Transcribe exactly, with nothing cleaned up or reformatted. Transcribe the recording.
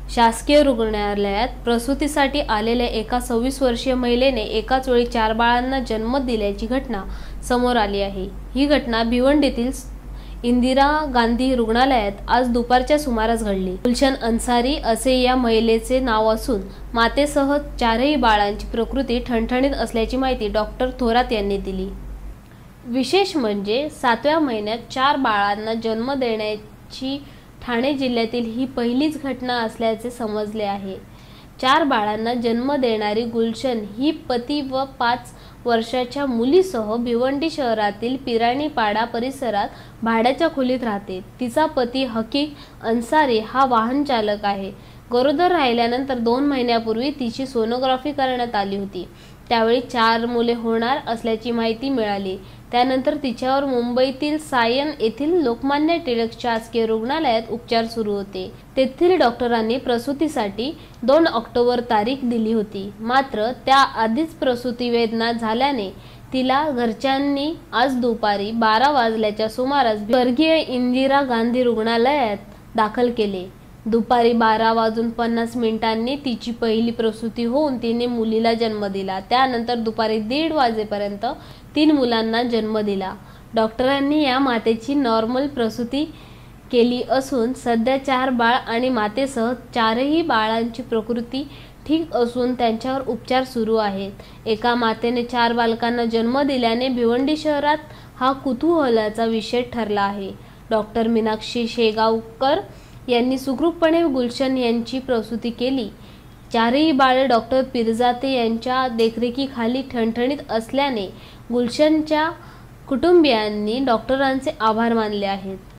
शासकीय रुग्णालयात प्रसूतीसाठी आलेल्या एका सव्वीस वर्षीय महिलेने एकाच वेळी चार बाळांना जन्म दिल्याची घटना समोर आली आहे। ही घटना भिवंडीतील इंदिरा गांधी रुग्णालयात आज दुपारच्या सुमारास घडली। गुलशन अन्सारी असे या महिलेचे नाव असून मातेसह चारही बाळांची प्रकृती ठणठणीत असल्याची माहिती डॉक्टर थोरात यांनी दिली। विशेष म्हणजे सातव्या महिन्यात चार बाळांना जन्म देण्याची ठाणे जिल्ह्यातील ही पहिलीच घटना असल्याचे समजले आहे। चार बाळांना जन्म देणारी गुलशन ही पती व पाच वर्षाच्या मुलीसह भिवंडी शहरातील पिराणीपाडा परिसरात भाड्याच्या खोलीत राहते। तिचा पती हकीक अन्सारी हा वाहन चालक आहे। गरोदर राहिल्यानंतर दोन महिन्यापूर्वी तिची सोनोग्राफी करण्यात आली होती। त्यावेळी चार मुले होणार असल्याची माहिती मिळाली। त्यानंतर तिच्यावर मुंबईतील सायन येथील लोकमान्य टिळक शासकीय रुग्णालयात उपचार सुरू होते। तेथील डॉक्टरांनी प्रसूतीसाठी दोन ऑक्टोबर तारीख दिली होती। मात्र त्याआधीच प्रसूती वेदना झाल्याने तिला घरच्यांनी आज दुपारी बारा वाजल्याच्या सुमारास स्वर्गीय इंदिरा गांधी रुग्णालयात दाखल केले। दुपारी बारा वाजून पन्नास मिनिटांनी तिची पहिली प्रसूती होऊन तिने मुलीला जन्म दिला। त्यानंतर दुपारी दीड वाजेपर्यंत तीन मुलांना जन्म दिला। डॉक्टरांनी या मातेची नॉर्मल प्रसूती केली असून सध्या चार बाळ आणि मातेसह चारही बाळांची प्रकृती ठीक असून त्यांच्यावर उपचार सुरू आहेत। एका मातेने चार बालकांना जन्म दिल्याने भिवंडी शहरात हा कुतूहलाचा विषय ठरला आहे। डॉक्टर मीनाक्षी शेगावकर यांनी सुखरूपपणे गुलशन यांची प्रसूती केली। चारही बाळे डॉक्टर पिरजाते यांच्या देखरेखीखाली ठणठणीत असल्याने गुलशनच्या कुटुंबियांनी डॉक्टरांचे आभार मानले आहेत।